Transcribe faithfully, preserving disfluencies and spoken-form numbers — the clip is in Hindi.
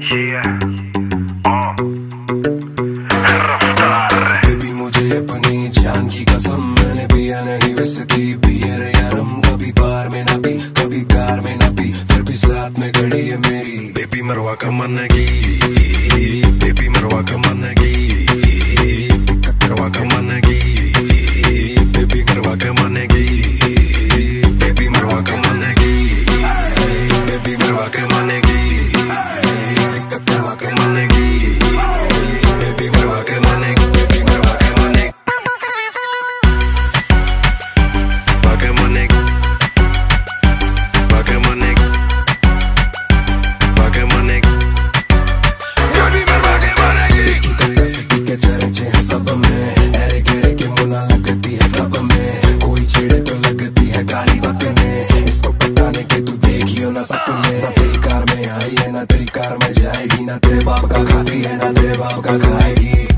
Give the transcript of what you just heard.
बेबी मुझे अपनी जान की कसम, मैंने पिया नहीं विस्की बियर या रम, कभी बार में ना पी कभी कार में ना पी, फिर भी साथ में खड़ी है मेरी बेबी मरवा का मन की, बेबी मरवा का मन की, दिक्कत करवा का मन की, बेबी मरवा का मन की, बेबी मरवा का मन की, बेबी मरवा का मन की, दिक्कत करवा का मन की, बेबी मरवा का मन की, बेबी मरवा का मन की, बाका मन की, बाका मन की, बाका मन की, बेबी मरवा का मन की। इसकी कंडक्टिविटी के चर्चे हैं सब में, ऐरे गहरे के मुना लगती है तब में, कोई छेड़े तो लगती है गाली बकने, इसको पटाने के तू देखियो ना सपने, ना तेरी कार में आई है ना तेरी कार में जाएगी, ना तेरे बाप का खाती है ना तेरे बाप का खाएगी।